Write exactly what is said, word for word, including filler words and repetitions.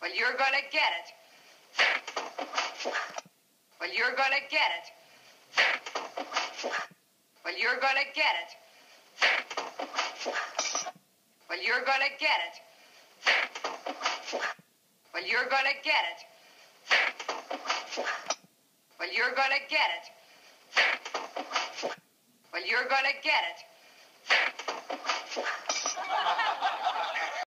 Well, you're gonna get it. Well, you're gonna get it. Well, you're gonna get it. Well, you're gonna get it. Well, you're gonna get it. Well, you're gonna get it. Well, you're gonna get it.